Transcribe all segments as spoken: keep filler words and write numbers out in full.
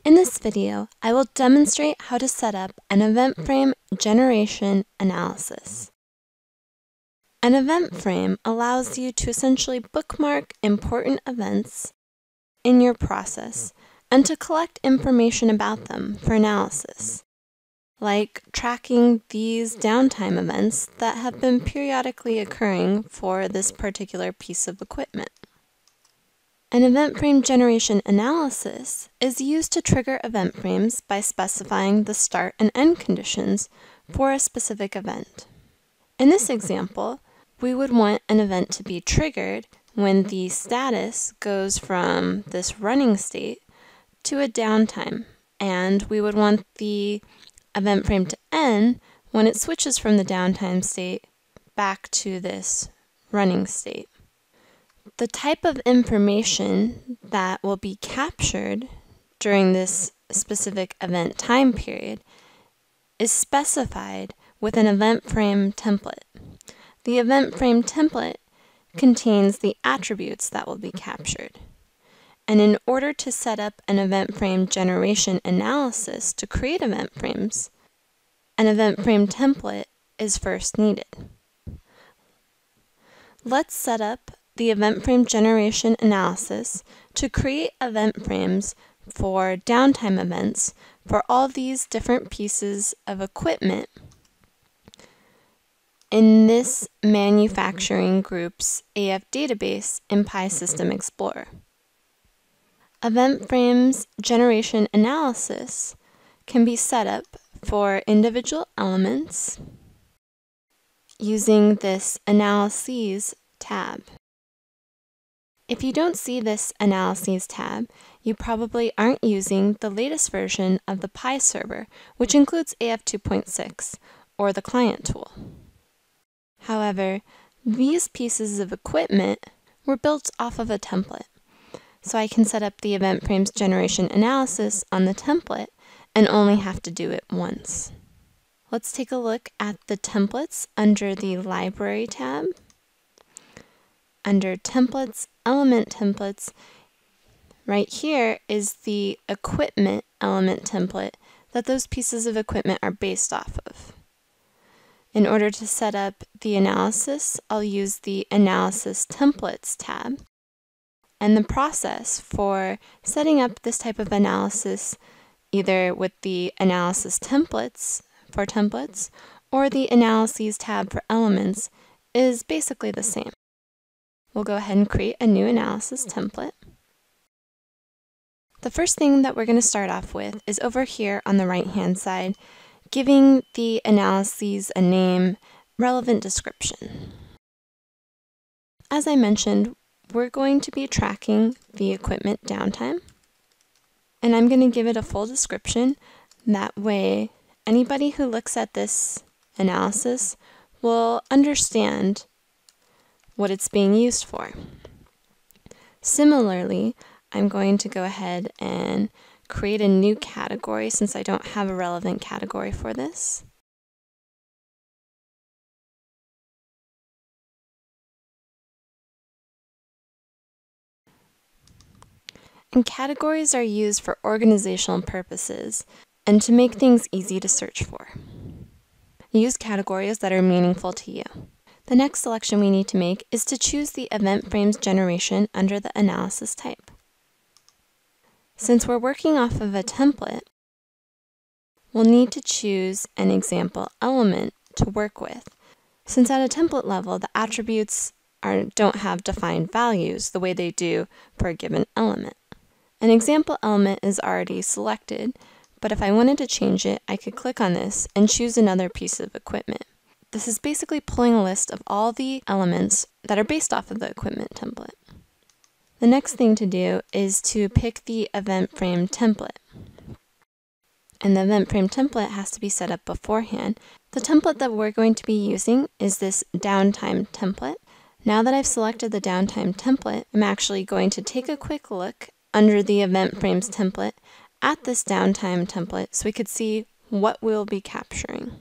In this video, I will demonstrate how to set up an event frame generation analysis. An event frame allows you to essentially bookmark important events in your process and to collect information about them for analysis, like tracking these downtime events that have been periodically occurring for this particular piece of equipment. An event frame generation analysis is used to trigger event frames by specifying the start and end conditions for a specific event. In this example, we would want an event to be triggered when the status goes from this running state to a downtime, and we would want the event frame to end when it switches from the downtime state back to this running state. The type of information that will be captured during this specific event time period is specified with an event frame template. The event frame template contains the attributes that will be captured. And in order to set up an event frame generation analysis to create event frames, an event frame template is first needed. Let's set up the event frame generation analysis to create event frames for downtime events for all these different pieces of equipment in this manufacturing group's A F database in PySystem Explorer. Event frames generation analysis can be set up for individual elements using this Analyses tab. If you don't see this Analyses tab, you probably aren't using the latest version of the Pi server, which includes A F two point six, or the client tool. However, these pieces of equipment were built off of a template, so I can set up the event frames generation analysis on the template and only have to do it once. Let's take a look at the templates under the Library tab. Under Templates, Element Templates, right here is the equipment element template that those pieces of equipment are based off of. In order to set up the analysis, I'll use the Analysis Templates tab. And the process for setting up this type of analysis, either with the Analysis Templates for templates or the Analyses tab for elements, is basically the same. We'll go ahead and create a new analysis template. The first thing that we're going to start off with is over here on the right-hand side, giving the analyses a name, relevant description. As I mentioned, we're going to be tracking the equipment downtime, and I'm going to give it a full description. That way, anybody who looks at this analysis will understand what it's being used for. Similarly, I'm going to go ahead and create a new category since I don't have a relevant category for this. And categories are used for organizational purposes and to make things easy to search for. Use categories that are meaningful to you. The next selection we need to make is to choose the event frames generation under the analysis type. Since we're working off of a template, we'll need to choose an example element to work with. Since at a template level, the attributes are, don't have defined values the way they do for a given element. An example element is already selected, but if I wanted to change it, I could click on this and choose another piece of equipment. This is basically pulling a list of all the elements that are based off of the equipment template. The next thing to do is to pick the event frame template. And the event frame template has to be set up beforehand. The template that we're going to be using is this downtime template. Now that I've selected the downtime template, I'm actually going to take a quick look under the event frames template at this downtime template so we could see what we'll be capturing.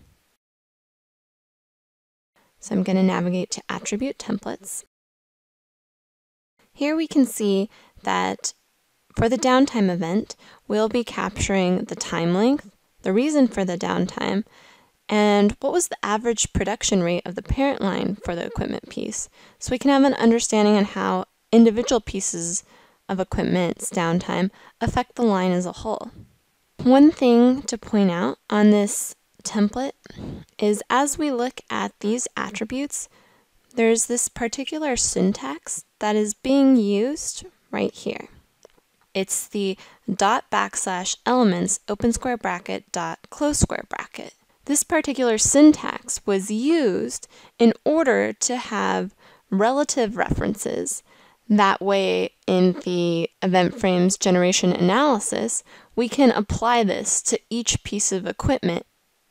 So I'm going to navigate to Attribute Templates. Here we can see that For the downtime event, we'll be capturing the time length, the reason for the downtime, and what was the average production rate of the parent line for the equipment piece, so we can have an understanding on how individual pieces of equipment's downtime affect the line as a whole. One thing to point out on this template is as we look at these attributes, there's this particular syntax that is being used right here. It's the dot backslash elements open square bracket dot close square bracket. This particular syntax was used in order to have relative references. That way, in the event frames generation analysis, we can apply this to each piece of equipment.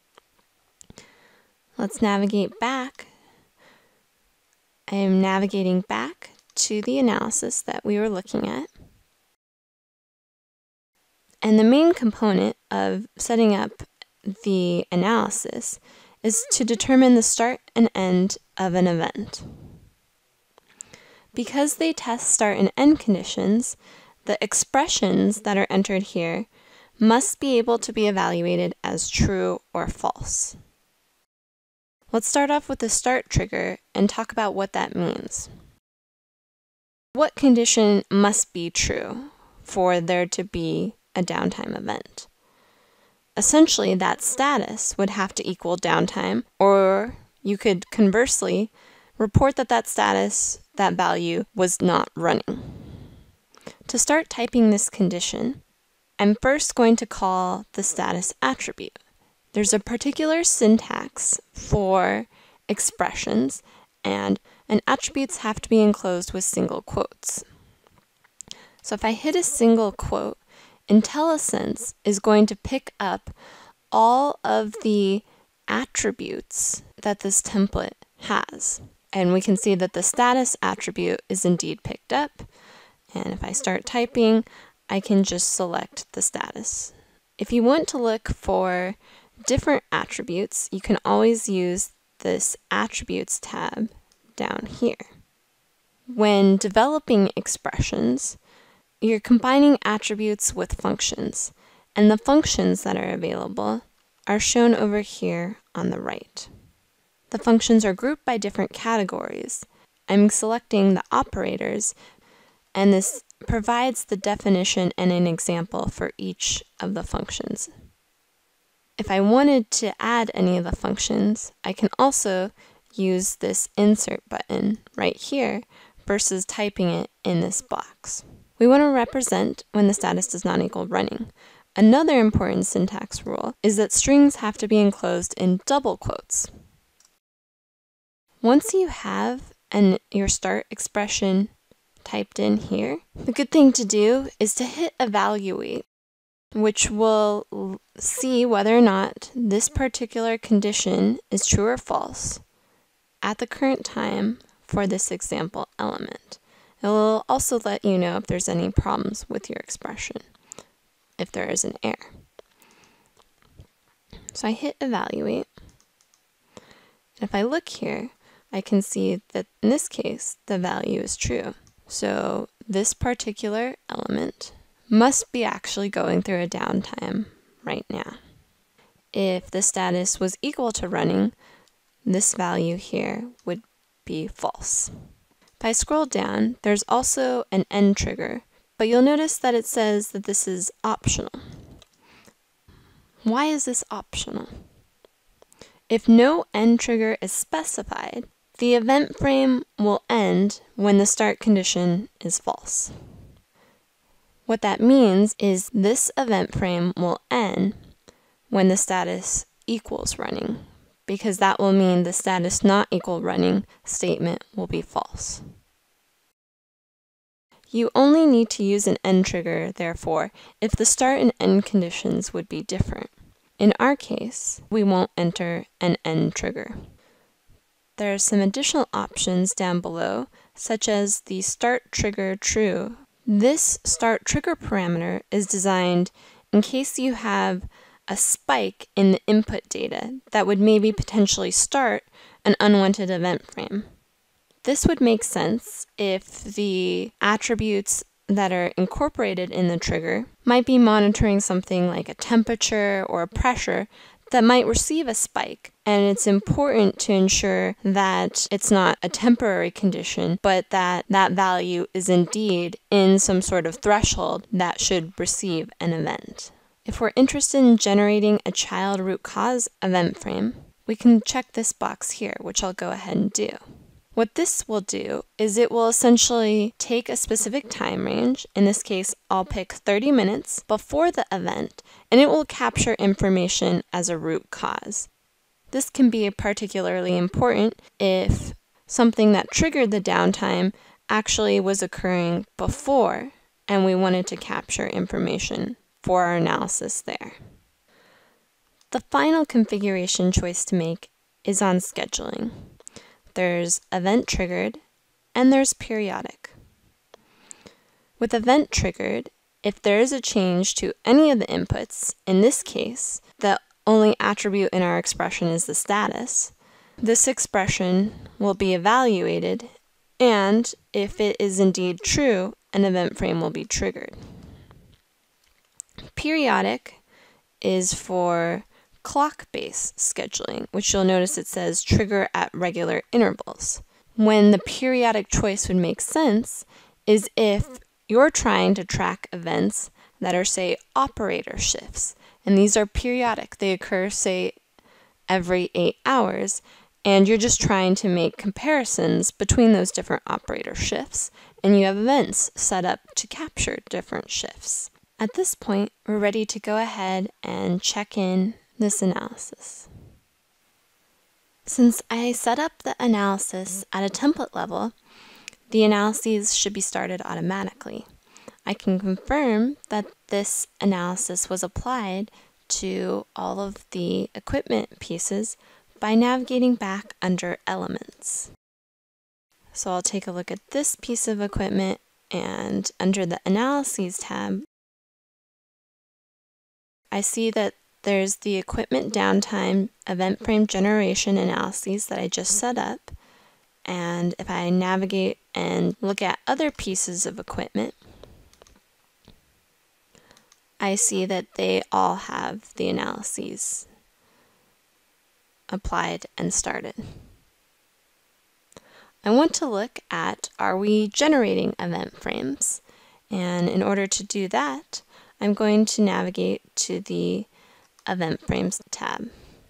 Let's navigate back. I am navigating back to the analysis that we were looking at. And the main component of setting up the analysis is to determine the start and end of an event. Because they test start and end conditions, the expressions that are entered here must be able to be evaluated as true or false. Let's start off with the start trigger and talk about what that means. What condition must be true for there to be a downtime event? Essentially, that status would have to equal downtime, or you could conversely report that that status, that value, was not running. To start typing this condition, I'm first going to call the status attribute. There's a particular syntax for expressions, and, and attributes have to be enclosed with single quotes. So if I hit a single quote, IntelliSense is going to pick up all of the attributes that this template has. And we can see that the status attribute is indeed picked up. And if I start typing, I can just select the status. If you want to look for different attributes, you can always use this Attributes tab down here. When developing expressions, you're combining attributes with functions, and the functions that are available are shown over here on the right. The functions are grouped by different categories. I'm selecting the operators, and this provides the definition and an example for each of the functions. If I wanted to add any of the functions, I can also use this insert button right here versus typing it in this box. We want to represent when the status does not equal running. Another important syntax rule is that strings have to be enclosed in double quotes. Once you have an, your start expression typed in here, the good thing to do is to hit evaluate, which will see whether or not this particular condition is true or false at the current time for this example element. It will also let you know if there's any problems with your expression, if there is an error. So I hit evaluate. If I look here, I can see that in this case, the value is true. So this particular element must be actually going through a downtime right now. If the status was equal to running, this value here would be false. If I scroll down, there's also an end trigger, but you'll notice that it says that this is optional. Why is this optional? If no end trigger is specified, the event frame will end when the start condition is false. What that means is this event frame will end when the status equals running, because that will mean the status not equal running statement will be false. You only need to use an end trigger, therefore, if the start and end conditions would be different. In our case, we won't enter an end trigger. There are some additional options down below, such as the StartTrigger true. This StartTrigger parameter is designed in case you have a spike in the input data that would maybe potentially start an unwanted event frame. This would make sense if the attributes that are incorporated in the trigger might be monitoring something like a temperature or a pressure that might receive a spike. And it's important to ensure that it's not a temporary condition, but that that value is indeed in some sort of threshold that should receive an event. If we're interested in generating a child root cause event frame, we can check this box here, which I'll go ahead and do. What this will do is it will essentially take a specific time range, in this case I'll pick thirty minutes before the event, and it will capture information as a root cause. This can be particularly important if something that triggered the downtime actually was occurring before and we wanted to capture information for our analysis there. The final configuration choice to make is on scheduling. There's event triggered and there's periodic. With event triggered, if there is a change to any of the inputs, in this case, the only attribute in our expression is the status, this expression will be evaluated, and if it is indeed true, an event frame will be triggered. Periodic is for clock-based scheduling, which you'll notice it says trigger at regular intervals. When the periodic choice would make sense is if you're trying to track events that are, say, operator shifts, and these are periodic. They occur, say, every eight hours, and you're just trying to make comparisons between those different operator shifts, and you have events set up to capture different shifts. At this point, we're ready to go ahead and check in this analysis. Since I set up the analysis at a template level, the analyses should be started automatically. I can confirm that this analysis was applied to all of the equipment pieces by navigating back under Elements. So I'll take a look at this piece of equipment, and under the Analyses tab, I see that there's the equipment downtime event frame generation analyses that I just set up. And if I navigate and look at other pieces of equipment, I see that they all have the analyses applied and started. I want to look at, are we generating event frames? And in order to do that, I'm going to navigate to the Event Frames tab.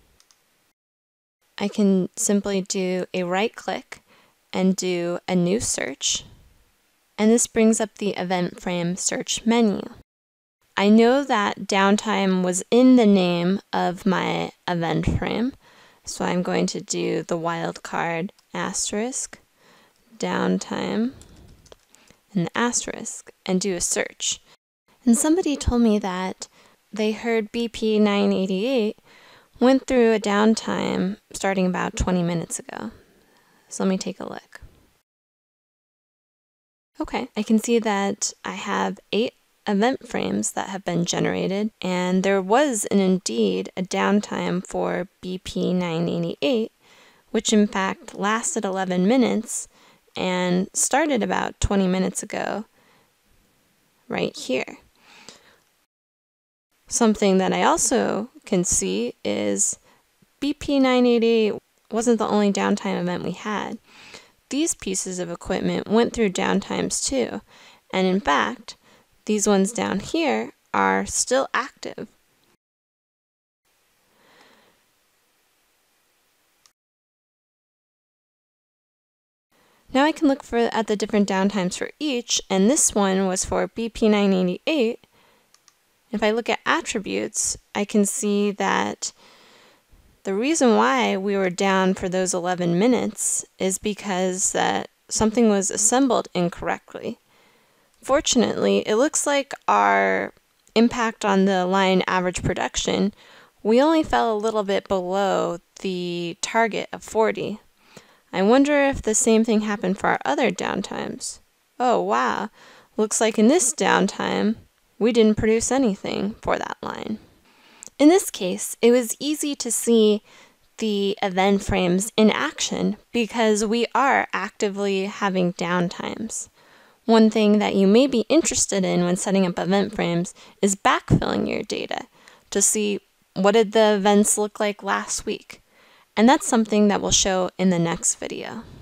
I can simply do a right click and do a new search, and this brings up the Event Frame search menu. I know that downtime was in the name of my event frame, so I'm going to do the wildcard asterisk, downtime, and the asterisk, and do a search. And somebody told me that they heard B P nine eighty-eight went through a downtime starting about twenty minutes ago. So let me take a look. Okay, I can see that I have eight event frames that have been generated, and there was an indeed a downtime for B P nine eighty-eight, which in fact lasted eleven minutes and started about twenty minutes ago right here. Something that I also can see is B P nine eighty-eight wasn't the only downtime event we had. These pieces of equipment went through downtimes too, and in fact, these ones down here are still active. Now I can look for at the different downtimes for each, and this one was for B P nine eighty-eight. If I look at attributes, I can see that the reason why we were down for those eleven minutes is because that something was assembled incorrectly. Fortunately, it looks like our impact on the line average production, we only fell a little bit below the target of forty. I wonder if the same thing happened for our other downtimes. Oh wow, looks like in this downtime, we didn't produce anything for that line. In this case, it was easy to see the event frames in action because we are actively having downtimes. One thing that you may be interested in when setting up event frames is backfilling your data to see what did the events look like last week. And that's something that we'll show in the next video.